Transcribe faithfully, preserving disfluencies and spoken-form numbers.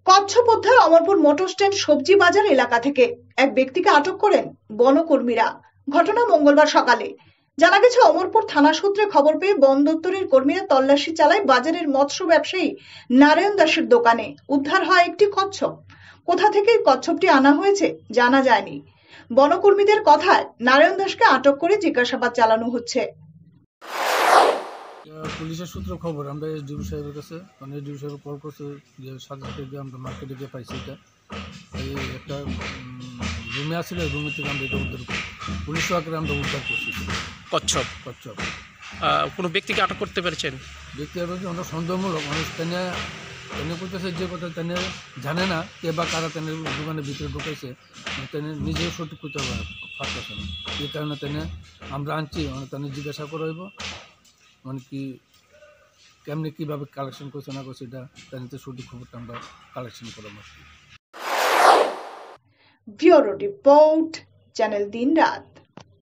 কচ্ছপ উদ্ধার Amarpur motor stand সবজি বাজার এলাকা থেকে এক ব্যক্তিকে আটক করেন বনকর্মীরা। ঘটনা মঙ্গলবার সকালে। জানা গেছে, অমরপুর থানা সূত্রে খবর পেয়ে বন দপ্তরের কর্মীরা তল্লাশি চালায় বাজারের মৎস্য ব্যবসায়ী নারায়ণ দাসের দোকানে। উদ্ধার হয় একটি কচ্ছপ। কোথা থেকে এই কচ্ছপটি আনা হয়েছে জানা যায়নি। বনকর্মীদের কথায় নারায়ণ দাসকে আটক করে জিজ্ঞাসাবাদ চালানো হচ্ছে। পুলিশের সূত্র খবর আমরা এসডিও সাহেবের কাছে মানে এসডিও সাহেব কল করছে যে সাথে সাথে গিয়ে আমরা মার্কেটে গিয়ে পাইছি। এটা এই একটা রুমে আসছিল, রুমের থেকে আমরা এটা উদ্ধার করি। পুলিশ আকারে আমরা উদ্ধার করছি কচ্ছপ। কচ্ছপ কোনো ব্যক্তিকে আটক করতে পেরেছেন? ব্যক্তি আরও অনেক সন্দেহমূলক মানুষ টেনে টেনে করতেছে, যে কথা টেনে জানে না কে বা কারা টেনে দোকানের ভিতরে ঢুকেছে, টেনে নিজেও সঠিক করতে পারতেছে না। এই কারণে টেনে আমরা আনছি, মানে তেনে জিজ্ঞাসা করা হইব মানে কি কেমনি কীভাবে কালেকশন করছে না করছে, এটা তাদের সঠিক খবরটা আমরা কালেকশন করলাম আর কি। ব্যুরো রিপোর্ট, চ্যানেল দিন রাত।